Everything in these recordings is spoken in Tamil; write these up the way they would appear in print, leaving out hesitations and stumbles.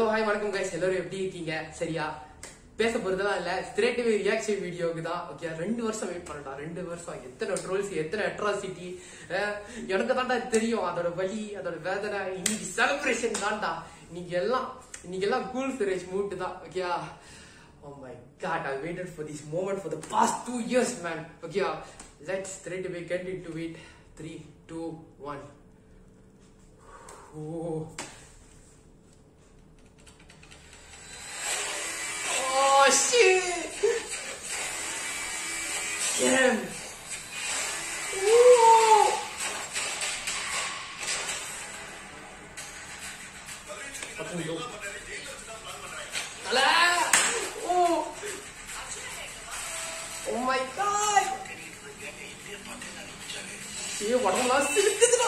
ஹாய் வணக்கம் கைஸ், எல்லாரும் எப்படி இருக்கீங்க? சரியா பேச போறதெல்லாம் இல்ல, ஸ்ட்ரெயிட் அவே ரியாக்ஷன் வீடியோக்கு தான். ஓகே, 2 வருஷம் வெயிட் பண்ணட்டா. 2 வருஷம் எத்தனை ட்ரோல்ஸ், எத்தனை அட்ராசிட்டி எனக்கு தான்டா தெரியும். அதோட வலி, அதோட வேதனை. இன்னைக்கு செலிப்ரேஷன் தான்டா. இன்னைக்கு எல்லாம் கூல் சுரேஷ் மூட் தான். Okay, oh my god, I waited for this moment for the past 2 years, man. Okay, let's straight away get into it. 3, 2, 1. Oh. Oh shit! Damn! Whoa! Fucking go! Ala! Oh! Oh my god! Hey, what am I saying?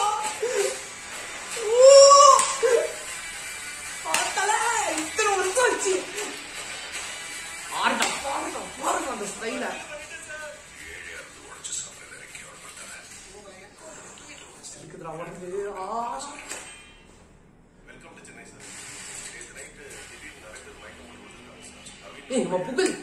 Oh! Atala! Itno ursochi! பாருங்க அந்த ஸ்டைல. இருக்குதுடா உடம்பு. ஏய் நம்ம புகழ்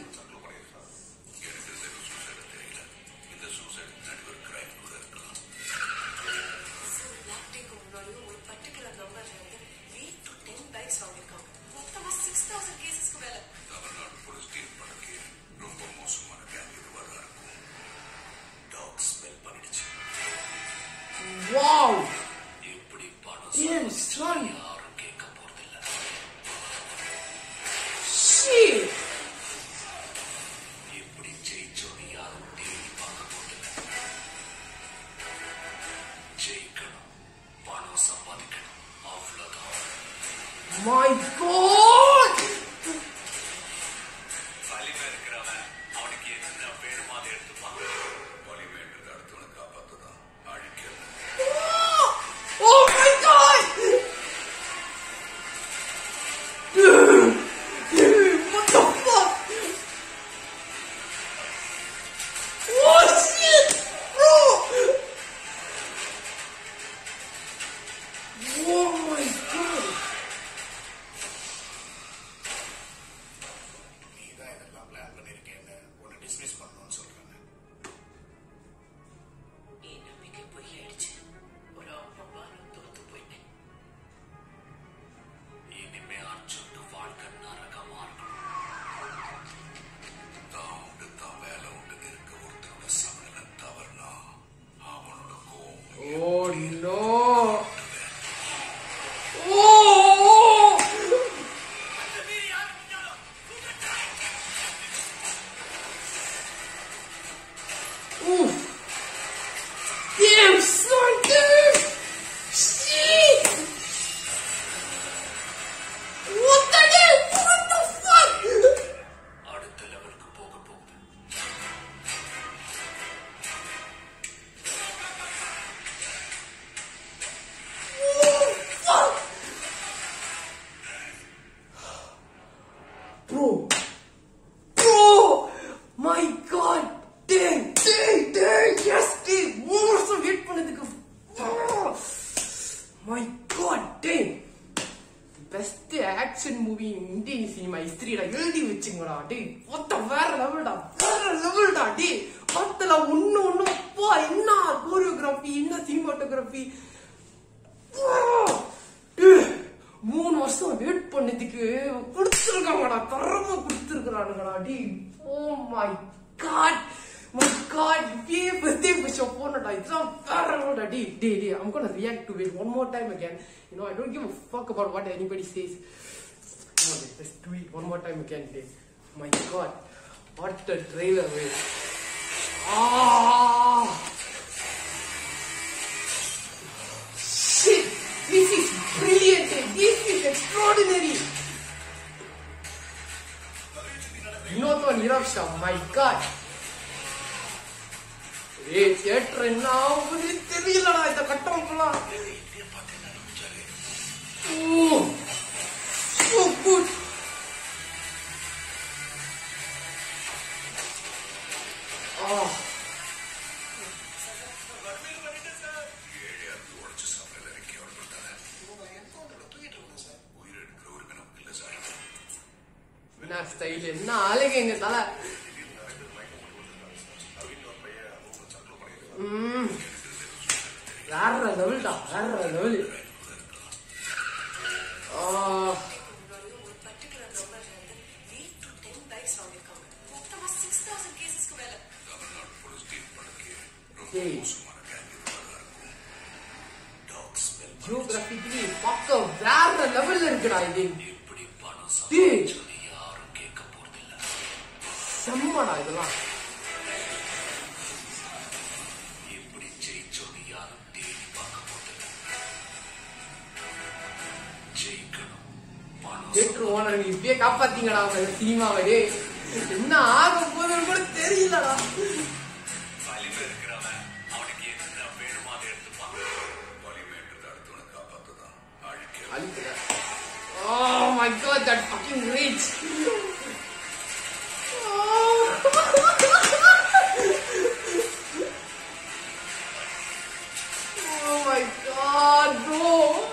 Wow! Damn, son! Shit! My God! Oh no! Oh! Ooh! Damn, son, dude! Shit! What the hell? What the fuck? Bro, my God, dang, yes, dang, 3 வருஷம் வெயிட் பண்ணதுக்கு. My God, dang, best action movie in Indian cinema history டா, எழுதி வச்சுங்கடா. டேய் மொத்த வேற லெவல்டா, டேய் மொத்தல ஒண்ணு அப்பா, என்ன கோரியோகிராஃபி, என்ன சினிமாட்டோகிராஃபி. 3 வருஷம் வெயிட் பண்ணதுக்கு கொடுத்துருக்காங்கடா, தரமா கொடுத்துருக்கானுங்கடா. டி oh my god, birthday wish போனடா. இதெல்லாம் வேறடா. டி I'm gonna react to it one more time again. You know, I don't give a fuck about what anybody says. Come on, let's do it one more time again. Dude. My God, what a trailer, man. Shit, this is brilliant. This is extraordinary. Vinod and Nirabsha, my God. Hey, theater என்ன ஆகுது தெரியலடா இந்த கட்டம்லாம். Oh, so good. என்ன ஸ்டைல், என்ன ஆளுங்க எங்க தலை. வேற லெவல்டா, வேற லெவல். ஜியோகிராபிக்கலி பக்க வேற லெவல்ல இருக்குடா இது. செம்மடா இதெல்லாம். தியேட்டர் ஓனர் இப்பயே காப்பாத்தீங்கடா அவங்க சினிமாவே. என்ன ஆக போதுன்னு கூட தெரியலடா. Oh my god, that fucking rage. Oh my god, bro.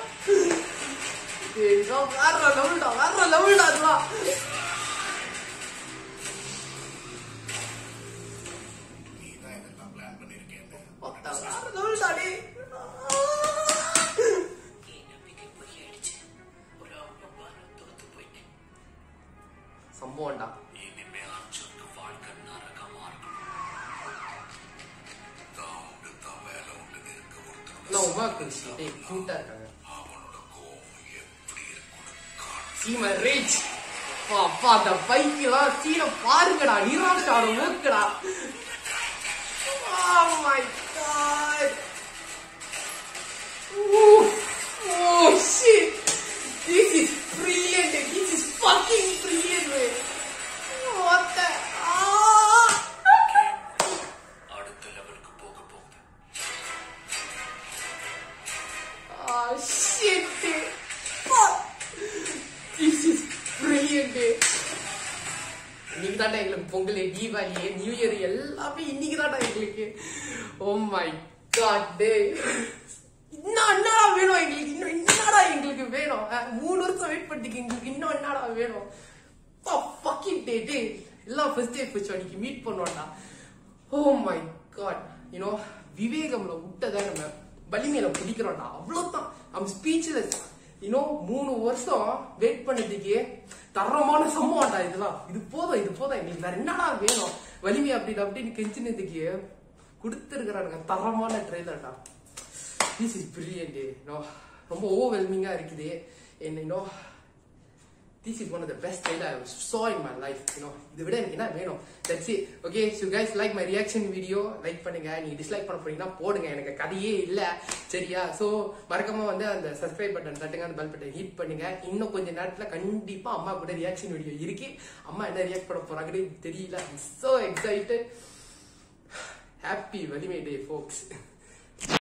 Hey, no, வேற லெவல்டா, வேற லெவல்டா அதுவா. நீதான் இதெல்லாம் பிளான் பண்ணிருக்கேன். வேற லெவல்டா டே. சம்பவம்டா. உமா குருஷி கியூட்டா இருக்காங்க. சீமா ரேஜ். அப்பா அந்த பைக்கெல்லாம் சீனை பாருங்கடா, நிராஷாட மூக்குடா. Oh my god. Oh shit. This is brilliant. This is fucking brilliant, man. What the? அடுத்த லெவலுக்கு போக போகுது. Shit. This is brilliant. இன்னைக்கு தாண்டா எங்களுக்கு பொங்கல், தீபாவளி, நியூ இயர் எல்லாமே இன்னைக்கு தாண்டா எங்களுக்கு. Oh my god, டே. என்னடா வேணும் எங்களுக்கு, இன்னும் என்னடா எங்களுக்கு வேணும்? 3 வருஷம் வெயிட் பண்ணிட்டு எங்களுக்கு இன்னும் என்னடா வேணும்? எல்லாம் ஃபர்ஸ்ட் டே ஃபர்ஸ்ட் அன்னைக்கு மீட் பண்ணோம்டா. Oh my god, விவேகம்ல விட்டதான் நம்ம வலிமையில பிடிக்கிறோம்டா. அவ்வளவுதான். I'm speechless. 3 வருஷம் வெயிட் பண்ணதுக்கு தரமான சம்பவம்டா இதெல்லாம். இது போதும் எங்களுக்கு வேற என்னடா வேணும்? வலிமை அப்படின்னு கெஞ்சினதுக்கு கொடுத்துருக்கிறானுங்க தரமான ட்ரெய்லர்டா. This is brilliant. ரொம்ப ஓவர்வெல்மிங்கா இருக்குது. This is one of the best trailer I saw in my life. இதை விட எனக்கு என்ன வேணும்? That's it. Okay, so guys, like my reaction video. Like பண்ணுங்க. நீங்க டிஸ்லைக் பண்ண போறீங்கன்னா போடுங்க, எனக்கு கதையே இல்ல, சரியா? சோ மறக்காம அந்த சப்ஸ்கிரைப் பட்டன் தட்டுங்க, அந்த பெல் பட்டன் ஹிட் பண்ணுங்க. இன்னும் கொஞ்ச நேரத்துல கண்டிப்பா அம்மா கூட ரியாக்ஷன் வீடியோ இருக்கு. அம்மா என்ன ரியாக்ட் பண்ண போறாங்கன்னு தெரியல. I'm so excited. Happy Valime Day, folks.